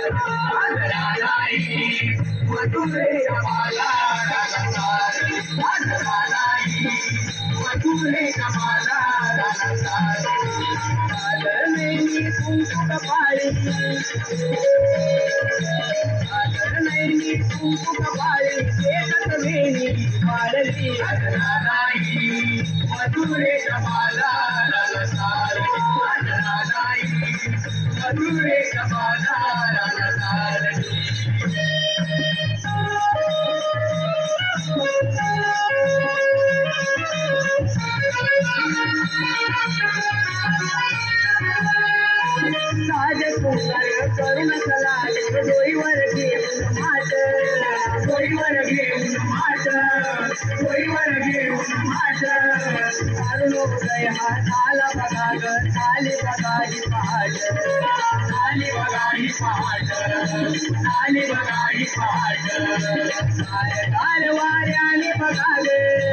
मधुरे कमाला मधुरे कमाला नैनी कुंकुट पाळी नैनी कुंकुट पाळी एकच वेणी पाळली मधुरे कमाला मधुरे कमाला साज कुंकर करून सलाड डोईवर घेऊन माट डोईवर घेऊन माट डोईवर घेऊन माट चालू गया झाला बघा ग झाली बघा ही पहाट झाली बघा ही पहाट झाली बघा ही पहाट गार वाऱ्याने बघा ग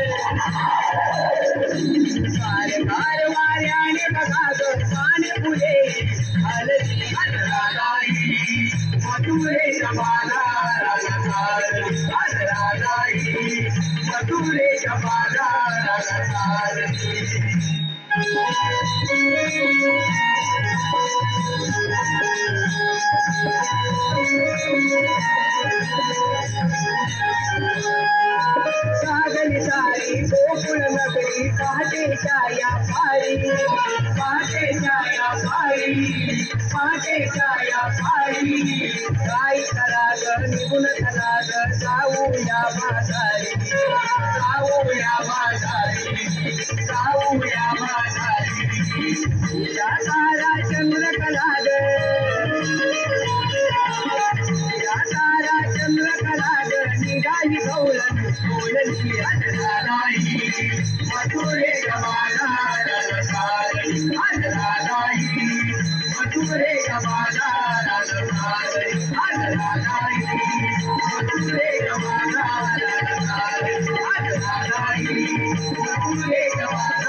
गार वाऱ्याने बघा ग पाणी फुले हलती मधुरे कमाला मधुरे कमाला सागली सारी गोकुळ नगरी पहाटेच्या या पारी पहाटेच्या या पारी पहाटेच्या या पारी गाई कराग निघून कराग जाऊया बाजारी जाऊया बाजारी जाऊया बाजारी या तारा चंद्र कलाग या तारा चंद्र कलाग निघाली गौरण बोलली अजराई मधुरे कमाला अजराई मधुरे कमाला अजराई मधुरे कमाला अजराई मधुरे कमाला